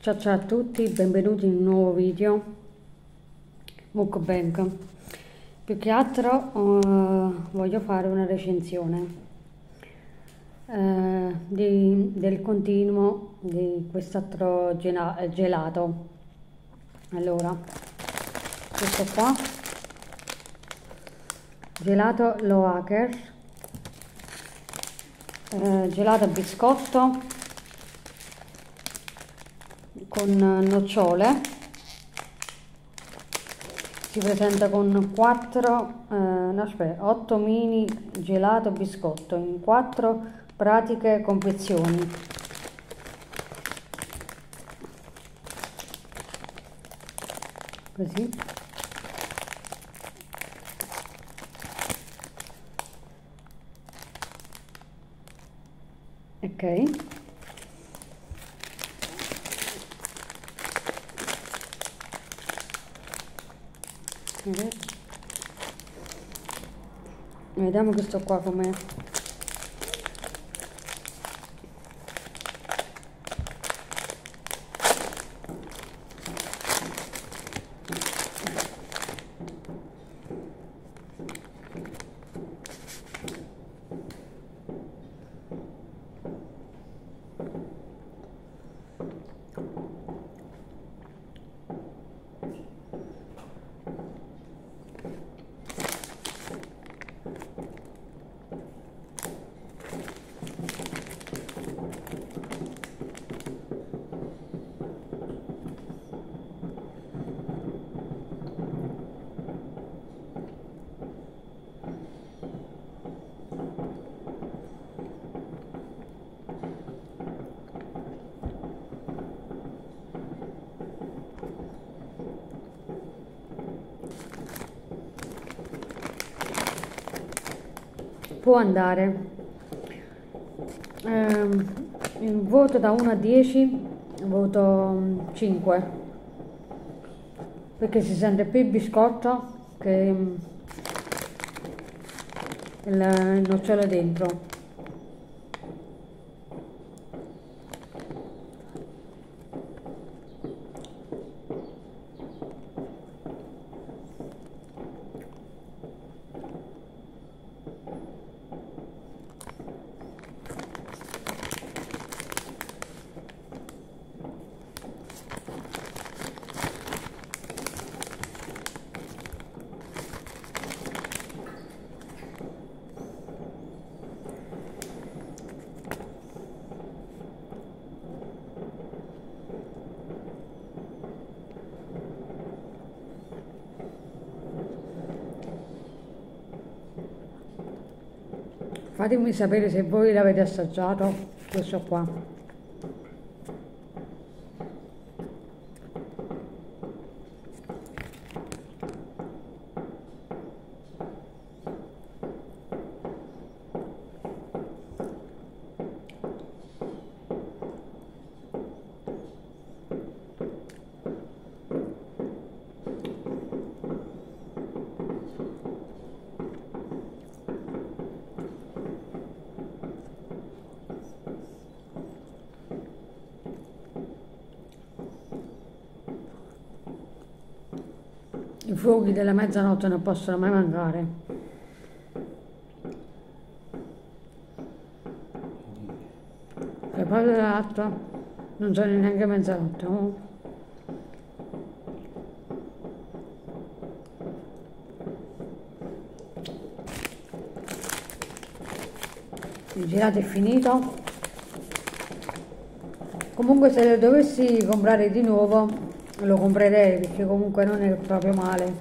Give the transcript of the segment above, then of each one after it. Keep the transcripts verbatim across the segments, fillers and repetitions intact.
Ciao ciao a tutti, benvenuti in un nuovo video mukbang. Più che altro eh, voglio fare una recensione eh, di- del continuo di quest'altro gela- gelato. Allora, questo qua, gelato Loacker, eh, gelato a biscotto con nocciole. Si presenta con quattro, eh, no, aspetta, otto mini gelato biscotto in quattro pratiche confezioni. Così. Ok. Vediamo questo qua com'è. Può andare. Ehm, il voto da uno a dieci, voto cinque, perché si sente più il biscotto che mm, il, il nocciolo dentro. Fatemi sapere se voi l'avete assaggiato, questo qua. I fuochi della mezzanotte non possono mai mancare. E poi dell'altro non sono neanche mezzanotte. Oh. Il gelato è finito. Comunque se lo dovessi comprare di nuovo lo comprerei, perché comunque non è proprio male.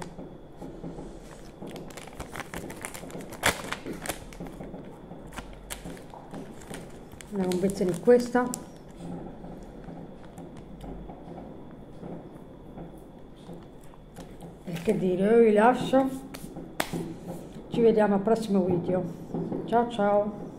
Una confezione è questa. E che dire, io vi lascio. Ci vediamo al prossimo video. Ciao ciao.